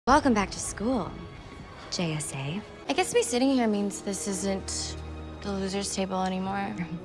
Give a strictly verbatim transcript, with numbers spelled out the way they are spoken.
Welcome back to school, J S A. I guess me sitting here means this isn't the loser's table anymore.